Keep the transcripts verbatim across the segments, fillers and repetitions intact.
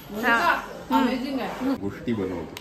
Amazing आहे. गोष्टी बनवतो.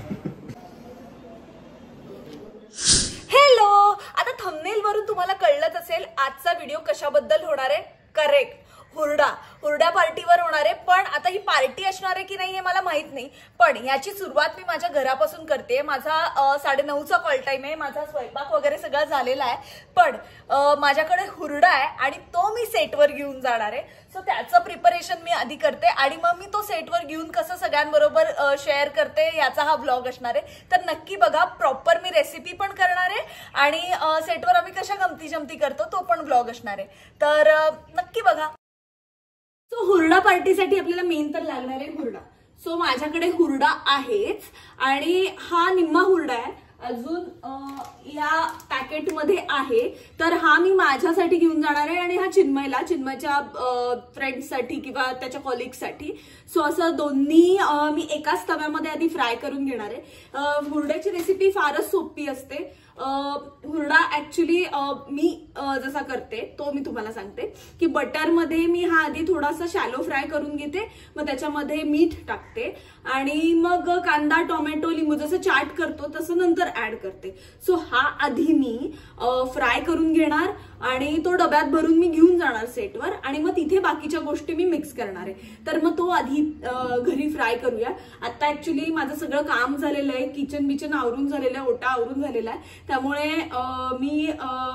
हॅलो, आता थंबनेल वरून तुम्हाला कळलंच असेल आजचा व्हिडिओ कशाबद्दल होणार आहे. करेक्ट, हुरडा हुरडा पार्टीवर होणार आहे. पण आता ही पार्टी असणार आहे की नाही हे मला माहित नाही, पण याची सुरुवात मी माझ्या घरापासून करते. माझा साडे नऊचा कॉल टाइम आहे, माझा स्वयंपाक वगैरे सगळं झालेला आहे, पण माझ्याकडे हुरडा आहे आणि तो मी सेटवर घेऊन जाणार आहे. सो त्याचं प्रिपरेशन मी आधी करते आणि मग मी तो सेटवर घेऊन कसं सगळ्यांबरोबर शेअर करते याचा हा व्लॉग असणार आहे. तर नक्की बघा, प्रॉपर मी रेसिपी पण करणार आहे आणि सेटवर आम्ही कशा गमती जमती करतो तो पण व्लॉग असणार आहे. तर नक्की बघा. सो हुरडा पार्टीसाठी आपल्याला मेन तर लागणार आहे हुरडा. सो माझ्याकडे हुरडा आहेच आणि हा निम्मा हुरडा आहे, अजून या पॅकेटमध्ये आहे. तर हा मी माझ्यासाठी घेऊन जाणार आहे आणि हा चिन्मयला, चिन्मयच्या फ्रेंड्ससाठी किंवा त्याच्या कॉलिग्ससाठी. सो असं दोन्ही मी एकाच तव्यामध्ये आधी फ्राय करून घेणार आहे. हुरड्याची रेसिपी फारच सोपी असते. हुरडा ऍक्च्युली मी जसा करते तो मी तुम्हाला सांगते की बटरमध्ये मी हा आधी थोडासा शॅलो फ्राय करून घेते, मग त्याच्यामध्ये मीठ टाकते आणि मग कांदा, टोमॅटो, लिंबू जसं चाट करतो तसं नंतर ऍड करते. सो हा आधी मी फ्राय करून घेणार आणि तो डब्यात भरून मी घेऊन जाणार सेटवर आणि मग तिथे बाकीच्या गोष्टी मी मिक्स करणार आहे. तर मग तो आधी घरी फ्राय करूया. आता ऍक्च्युली माझं सगळं काम झालेलं आहे, किचन बिचन आवरून झालेलं आहे, ओटा आवरून झालेला आहे, त्यामुळे मी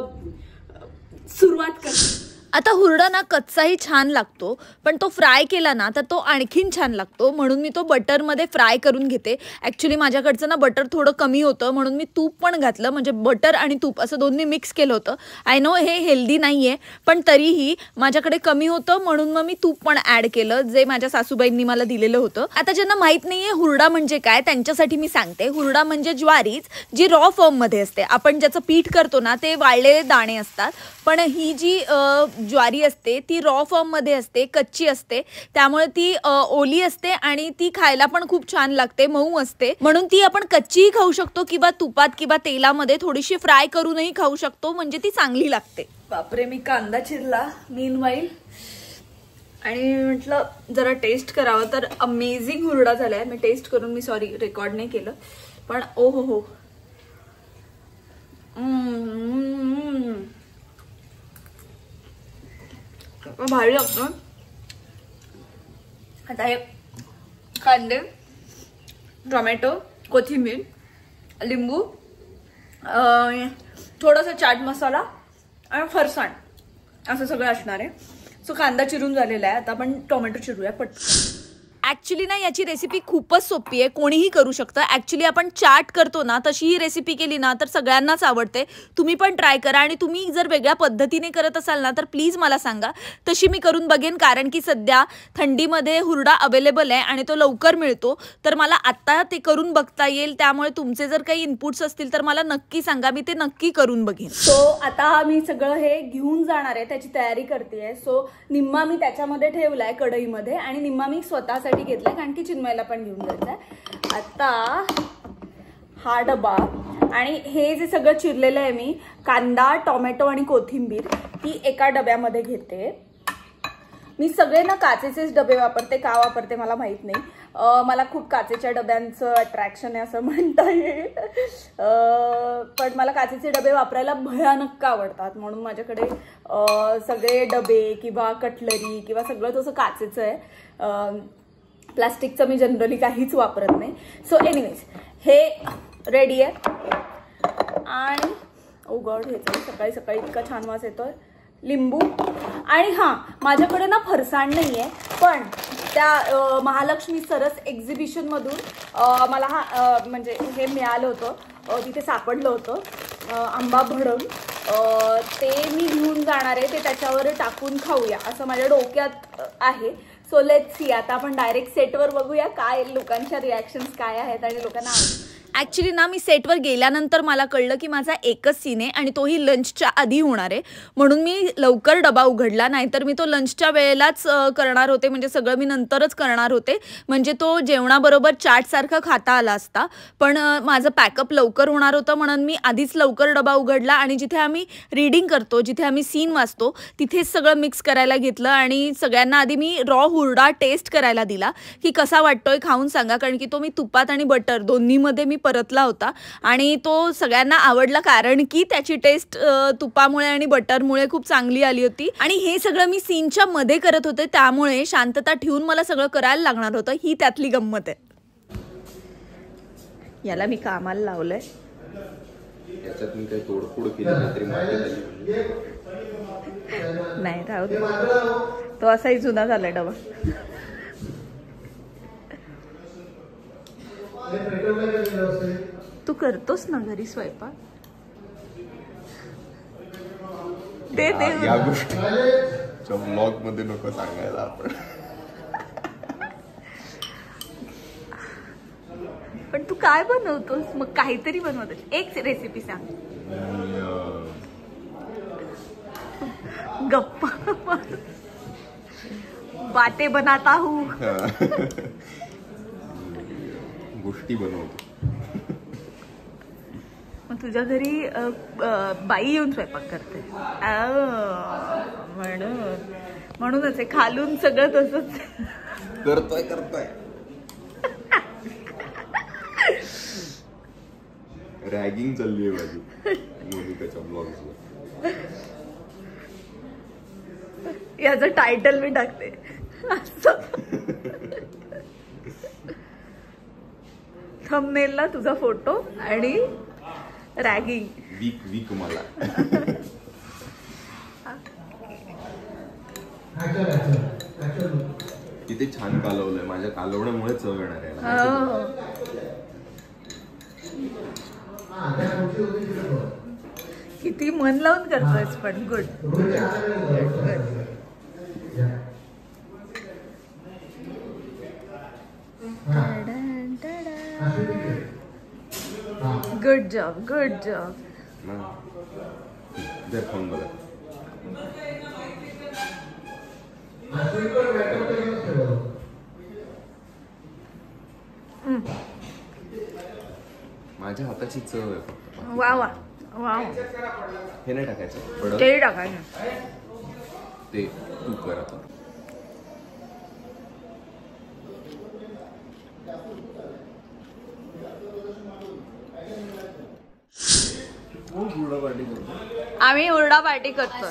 सुरुवात करते. आता हुरडा ना कच्चाही छान लागतो, पण तो फ्राय केला ना तर तो आणखीन छान लागतो, म्हणून मी तो बटरमध्ये फ्राय करून घेते. ॲक्च्युली माझ्याकडचं ना बटर थोडं कमी होतं म्हणून मी तूप पण घातलं, म्हणजे बटर आणि तूप असं दोन्ही मिक्स केलं होतं. आय नो हे हेल्दी नाही आहे, पण तरीही माझ्याकडे कमी होतं म्हणून मग मी तूप पण ॲड केलं, जे माझ्या सासूबाईंनी मला दिलेलं होतं. आता ज्यांना माहीत नाही आहे हुरडा म्हणजे काय त्यांच्यासाठी मी सांगते. हुरडा म्हणजे ज्वारीच जी रॉ फॉर्ममध्ये असते. आपण ज्याचं पीठ करतो ना ते वाळलेले दाणे असतात, पण ही जी ज्वारी असते ती रॉ फॉर्म मध्ये असते, कच्ची असते, त्यामुळे ती ओली असते आणि ती खायला पण खूप छान लागते, मऊ असते, म्हणून ती आपण कच्चीही खाऊ शकतो किंवा तुपात किंवा तेलामध्ये थोडीशी फ्राय करूनही खाऊ शकतो, म्हणजे ती चांगली लागते. बापरे, मी कांदा चिरला मीनवाईल आणि म्हटलं जरा टेस्ट करावं, तर अमेझिंग हुरडा झालाय. मी टेस्ट करून मी सॉरी रेकॉर्ड नाही केलं, पण ओ हो हो भारी लागतो. आता हे कांदे, टोमॅटो, कोथिंबीर, लिंबू, थोडासा चाट मसाला आणि फरसाण असं सगळं असणार आहे. सो कांदा चिरून झालेला आहे, आता आपण टोमॅटो चिरूया पटकन. ॲक्च्युली ना याची रेसिपी खूपच सोपी आहे, कोणीही करू शकतं. ॲक्च्युली आपण चाट करतो ना तशी ही रेसिपी केली ना तर सगळ्यांनाच आवडते. तुम्ही पण ट्राय करा आणि तुम्ही जर वेगळ्या पद्धतीने करत असाल ना तर प्लीज मला सांगा, तशी मी करून बघेन. कारण की सध्या थंडीमध्ये हुरडा अवेलेबल आहे आणि तो लवकर मिळतो, तर मला आत्ता ते करून बघता येईल. त्यामुळे तुमचे जर काही इनपुट्स असतील तर मला नक्की सांगा, मी ते नक्की करून बघेन. सो आता मी सगळं हे घेऊन जाणार आहे, त्याची तयारी करते. सो निम्मा मी त्याच्यामध्ये ठेवलाय कढईमध्ये आणि निम्मा मी स्वतःसाठी घेतलाय कारण की चिन्मयला पण घेऊन जायचंय. आता हा डबा आणि हे जे सगळं चिरलेलं आहे मी, कांदा, टोमॅटो आणि कोथिंबीर, ती एका डब्यामध्ये घेते. मी सगळे ना काचेचेच डबे वापरते. का वापरते मला माहित नाही, मला खूप काचेच्या डब्यांचं अट्रॅक्शन आहे असं म्हणता येईल. पण मला काचेचे डबे वापरायला भयानक आवडतात, म्हणून माझ्याकडे सगळे डबे किंवा कटलरी किंवा सगळं तसं काचेचं आहे. प्लास्टिकचं मी जनरली काहीच वापरत नाही. सो एनिवेज हे रेडी आहे आणि ओ गॉड, हे सकाळी सकाळी इतका छान वास येतोय. लिंबू आणि हां, माझ्याकडे ना फरसाण नाही आहे, पण त्या महालक्ष्मी सरस एक्झिबिशनमधून मला हा म्हणजे हे मिळालं होतं, तिथे सापडलं होतं आंबा भडंग, ते मी घेऊन जाणार आहे. ते त्याच्यावर टाकून खाऊया असं माझ्या डोक्यात आहे. So let's see. आता आपण डायरेक्ट सेटवर बघूया काय लोकांच्या रिॲक्शन्स काय आहेत आणि लोकांना ऍक्च्युली ना मी सेटवर गेल्यानंतर मला कळलं की माझा एकच सीन आहे आणि तोही लंचच्या आधी होणार आहे, म्हणून मी लवकर डबा उघडला. नाहीतर मी तो लंचच्या वेळेलाच करणार होते, म्हणजे सगळं मी नंतरच करणार होते, म्हणजे तो जेवणाबरोबर चाटसारखं खाता आला असता. पण माझं पॅकअप लवकर होणार होतं म्हणून मी आधीच लवकर डबा उघडला आणि जिथे आम्ही रीडिंग करतो, जिथे आम्ही सीन वाचतो, तिथेच सगळं मिक्स करायला घेतलं आणि सगळ्यांना आधी मी रॉ हुरडा टेस्ट करायला दिला की कसा वाटतोय, खाऊन सांगा. कारण की तो मी तुपात आणि बटर दोन्हीमध्ये मी परतला होता आणि तो सगळ्यांना आवडला, कारण की त्याची टेस्ट तुपामुळे आणि बटरमुळे खूप चांगली आली होती. आणि हे सगळं मी सीनच्या मध्ये करत होते, त्यामुळे शांतता ठेवून मला सगळं करायला लागणार होतं. ही त्यातली गंमत आहे. याला मी कामाला लावलंय. याच्यात मी काही तोडफोड केली नाही तरी माहिती झाली. नाही राहू दे, तो असाही जुना झालाय डबा. तू करतोस ना घरी स्वयंपाक? ते ते या गोष्टी ब्लॉग मध्ये नको सांगायला आपण. पण तू काय बनवतोस मग? काहीतरी बनवतोस, एक रेसिपी सांग. गप्पा बाते बनाता हूँ. गोष्टी बनवतो. मग तुझ्या घरी बाई येऊन स्वयंपाक करते म्हणून म्हणूनच आहे खालून सगळं तसंच करतोय करतोय रॅगिंग चालली आहे माझी मोनिकाच्या ब्लॉग्सवर. याचं टायटल मी टाकते थंबनेलला तुझा फोटो आणि रॅगिंग. वीक वीक मला. किती छान कालवलंय, माझ्या कालवण्यामुळे चव येणार आहे. किती मन लावून करतोयस पण. Good. Good job good job. जर खाऊन बघा. माझ्या हाताची चव आहे फक्त. वा वा वा. हे नाही टाकायचं, ते टाकायचं. ते तू कर आता. आम्ही हुरडा पार्टी करतो.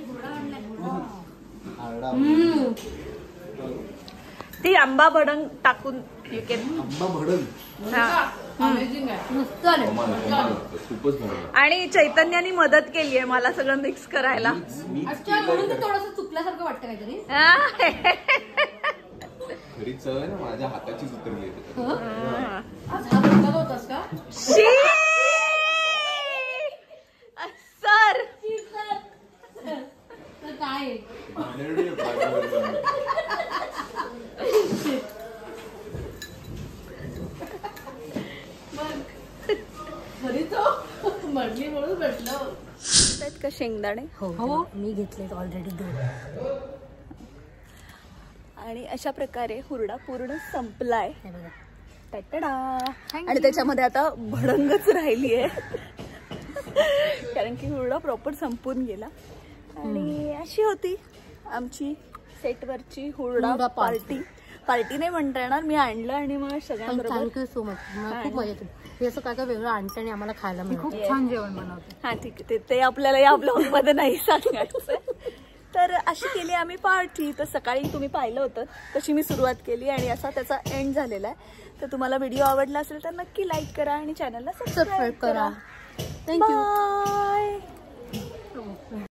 ती आंबा भडंग टाकून यू कॅन. आंबा भडंग खूपच भारी. आणि चैतन्याने मदत केली आहे मला सगळं मिक्स करायला. थोडंसं चुकल्यासारखं वाटतं काहीतरी. खरी चव आहे ना माझ्या हाताचीच उतरली होतास का सर? काय घरी तो म्हटली म्हणून भेटलं का शेंगदाणे. हो मी घेतले ऑलरेडी दोन. आणि अशा प्रकारे हुरडा पूर्ण संपलाय. आणि त्याच्यामध्ये आता भडंगच राहिली आहे कारण की हुरडा प्रॉपर संपून गेला. आणि अशी होती आमची सेटवरची हुरडा पार्टी. पार्टी नाही म्हणता येणार, मी आणलं आणि मग सगळ्यांबरोबर. Thank you so much. खूप मजा येते. हे असं काय काय वेगळं आणतं आणि आम्हाला खायला मिळतं. खूप छान जेवण बनवते. हा ठीक आहे, ते आपल्याला या ब्लॉग मध्ये नाही सांगायचं. तर अशी केली आम्ही पार्टी. तर सकाळी तुम्ही पाहिलं होतं कशी मी सुरुवात केली आणि असा त्याचा एंड झालेला आहे. तर तुम्हाला व्हिडिओ आवडला असेल तर नक्की लाईक करा आणि चॅनलला सबस्क्राईब करा. थँक्यू.